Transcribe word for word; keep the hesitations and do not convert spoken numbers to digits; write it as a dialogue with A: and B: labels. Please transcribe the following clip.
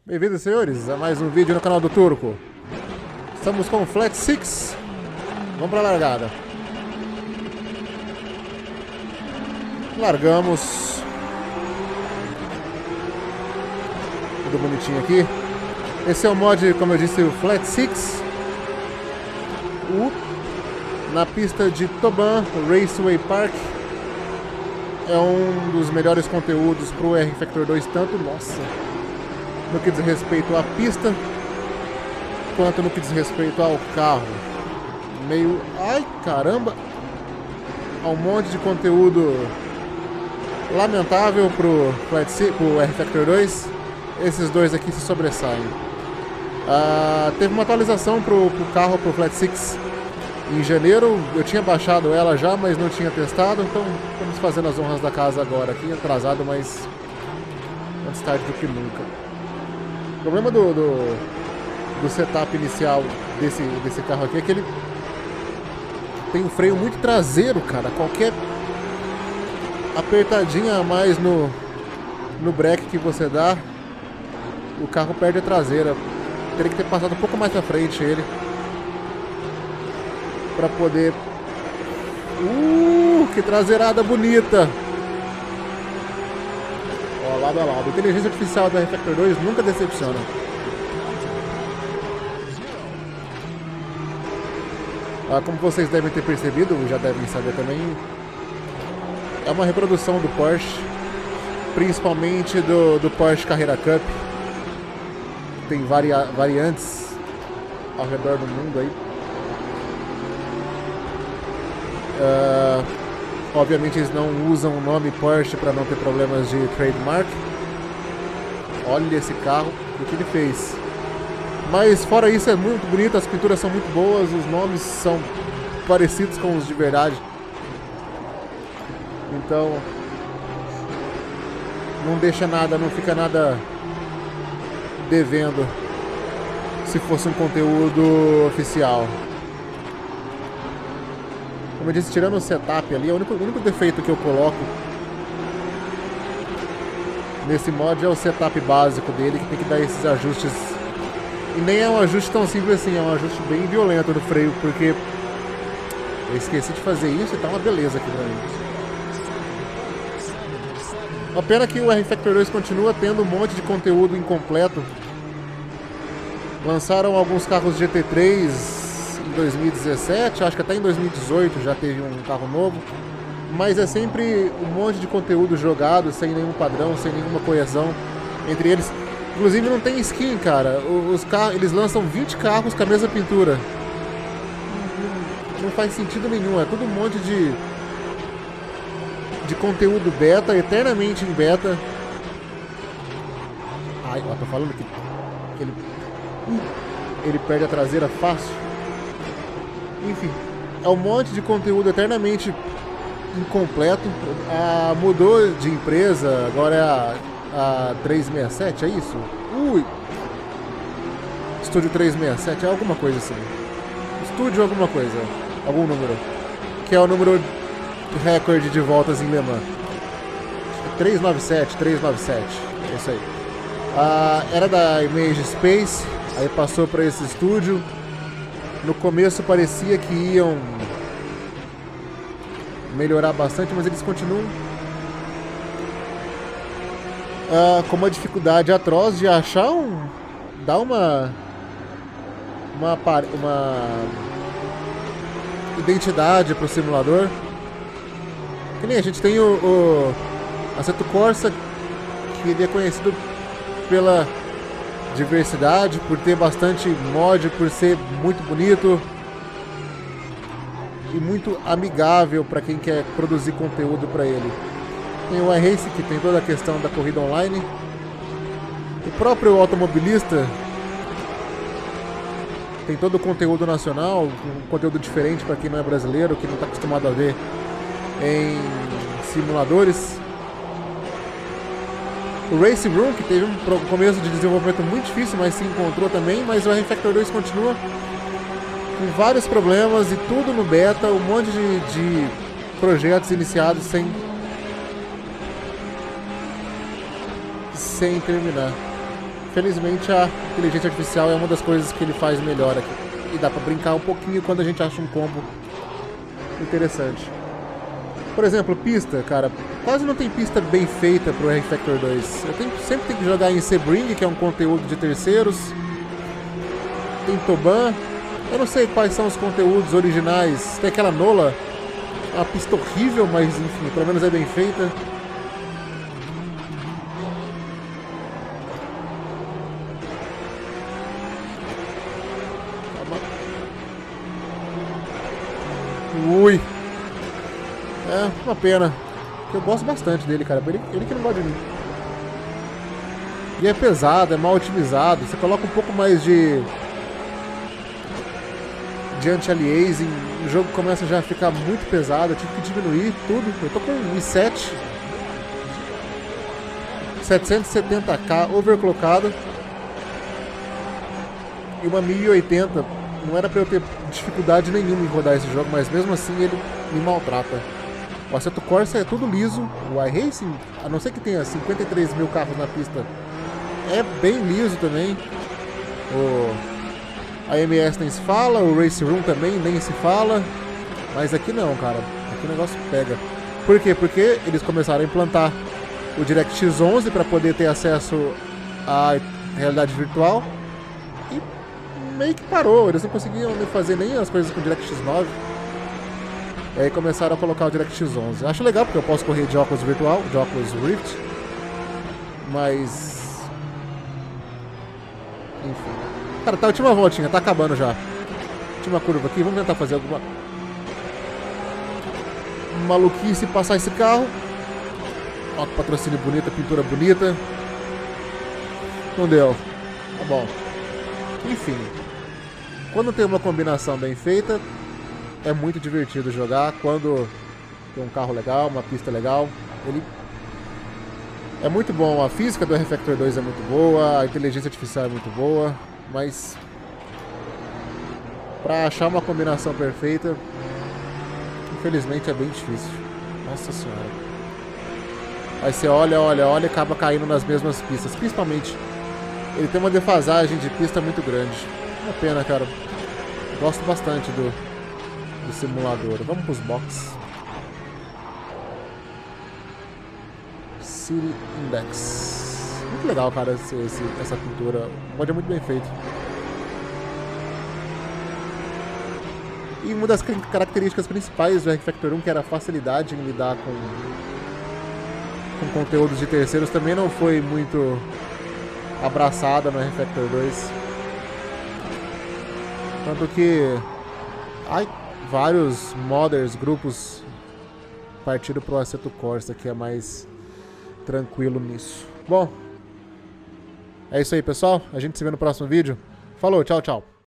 A: Bem-vindos, senhores, a mais um vídeo no canal do Turco. Estamos com o Flat Six. Vamos para a largada. Largamos. Tudo bonitinho aqui. Esse é o mod, como eu disse, o Flat Six. O, na pista de Toban Raceway Park. É um dos melhores conteúdos para o R Factor dois, tanto, nossa, no que diz respeito à pista, quanto no que diz respeito ao carro. Meio... ai, caramba! Há um monte de conteúdo lamentável pro, pro R Factor dois. Esses dois aqui se sobressaem. Ah, teve uma atualização pro, pro carro, pro Flat Six, em janeiro. Eu tinha baixado ela já, mas não tinha testado. Então estamos fazendo as honras da casa agora aqui, atrasado, mas antes tarde do que nunca. O problema do, do, do setup inicial desse, desse carro aqui é que ele tem um freio muito traseiro, cara. Qualquer apertadinha a mais no, no breque que você dá, o carro perde a traseira. Teria que ter passado um pouco mais pra frente ele, pra poder... Uh, que traseirada bonita! Ó, lado a lado. A inteligência artificial do R Factor dois nunca decepciona. Ah, como vocês devem ter percebido, já devem saber também, é uma reprodução do Porsche, principalmente do, do Porsche Carrera Cup. Tem varia, variantes ao redor do mundo aí. Uh, obviamente eles não usam o nome Porsche para não ter problemas de trademark. Olha esse carro, o que ele fez. Mas fora isso é muito bonito, as pinturas são muito boas, os nomes são parecidos com os de verdade. Então não deixa nada, não fica nada devendo se fosse um conteúdo oficial. Como eu disse, tirando o setup ali, o único, o único defeito que eu coloco nesse mod é o setup básico dele, que tem que dar esses ajustes. E nem é um ajuste tão simples assim, é um ajuste bem violento do freio, porque eu esqueci de fazer isso e tá uma beleza aqui pra mim. Uma pena que o R Factor dois continua tendo um monte de conteúdo incompleto. Lançaram alguns carros G T três em dois mil e dezessete, acho que até em dois mil e dezoito já teve um carro novo, mas é sempre um monte de conteúdo jogado, sem nenhum padrão, sem nenhuma coesão entre eles. Inclusive não tem skin, cara. Os carros, eles lançam vinte carros com a mesma pintura. Não faz sentido nenhum, é tudo um monte de de conteúdo beta, eternamente em beta. Ai, ó, tô falando que ele ele perde a traseira fácil. Enfim, é um monte de conteúdo eternamente incompleto. Ah, mudou de empresa, agora é a, a trezentos e sessenta e sete, é isso? Ui! Estúdio trezentos e sessenta e sete, é alguma coisa assim. Estúdio alguma coisa, algum número. Que é o número recorde de voltas em Le Mans. trezentos e noventa e sete, trezentos e noventa e sete, é isso aí. Ah, era da Image Space, aí passou para esse estúdio. No começo parecia que iam melhorar bastante, mas eles continuam ah, com uma dificuldade atroz de achar um... dar uma... uma, uma identidade para o simulador. Que nem a gente tem o, o Assetto Corsa, que ele é conhecido pela diversidade, por ter bastante mod, por ser muito bonito e muito amigável para quem quer produzir conteúdo para ele. Tem o iRace, que tem toda a questão da corrida online. O próprio automobilista tem todo o conteúdo nacional, um conteúdo diferente para quem não é brasileiro, que não está acostumado a ver em simuladores. O Race Room, que teve um começo de desenvolvimento muito difícil, mas se encontrou também, mas o R Factor dois continua com vários problemas e tudo no beta, um monte de, de projetos iniciados sem, sem terminar. Infelizmente a inteligência artificial é uma das coisas que ele faz melhor aqui. E dá pra brincar um pouquinho quando a gente acha um combo interessante. Por exemplo, pista, cara, quase não tem pista bem feita pro R Factor dois. Eu tenho, sempre tenho que jogar em Sebring, que é um conteúdo de terceiros. Tem Toban. Eu não sei quais são os conteúdos originais. Tem aquela Nola, uma pista horrível, mas enfim, pelo menos é bem feita. Ui. É, uma pena. Eu gosto bastante dele, cara. Ele, ele que não gosta de mim. E é pesado, é mal otimizado. Você coloca um pouco mais de... de anti-aliasing. O jogo começa já a ficar muito pesado. Eu tive que diminuir tudo. Eu tô com um i sete. setecentos e setenta K overclockado. E uma mil e oitenta. Não era pra eu ter dificuldade nenhuma em rodar esse jogo, mas mesmo assim ele me maltrata. O Assetto Corsa é tudo liso. O iRacing, a não ser que tenha cinquenta e três mil carros na pista, é bem liso também. O A M S nem se fala, o Race Room também nem se fala. Mas aqui não, cara. Aqui o negócio pega. Por quê? Porque eles começaram a implantar o DirectX onze para poder ter acesso à realidade virtual. E meio que parou. Eles não conseguiam fazer nem as coisas com o DirectX nove. E aí começaram a colocar o DirectX onze. Acho legal porque eu posso correr de óculos virtual, de óculos Rift. Mas... enfim. Cara, tá a última voltinha, tá acabando já. Última curva aqui, vamos tentar fazer alguma... maluquice passar esse carro. Ó, que patrocínio bonito, pintura bonita. Não deu. Tá bom. Enfim. Quando tem uma combinação bem feita, é muito divertido jogar. Quando tem um carro legal, uma pista legal, ele é muito bom. A física do R Factor dois é muito boa, a inteligência artificial é muito boa, mas pra achar uma combinação perfeita, infelizmente é bem difícil. Nossa senhora. Aí você olha, olha, olha e acaba caindo nas mesmas pistas. Principalmente, ele tem uma defasagem de pista muito grande. Uma pena, cara. Gosto bastante do, do simulador. Vamos pros box. City Index. Muito legal, cara, esse, esse, essa pintura. O mod é muito bem feito. E uma das características principais do R Factor um, que era a facilidade em lidar com, com conteúdos de terceiros, também não foi muito abraçada no R Factor dois. Tanto que ai, vários modders, grupos partiram pro Assetto Corsa, que é mais tranquilo nisso. Bom, é isso aí, pessoal. A gente se vê no próximo vídeo. Falou, tchau, tchau.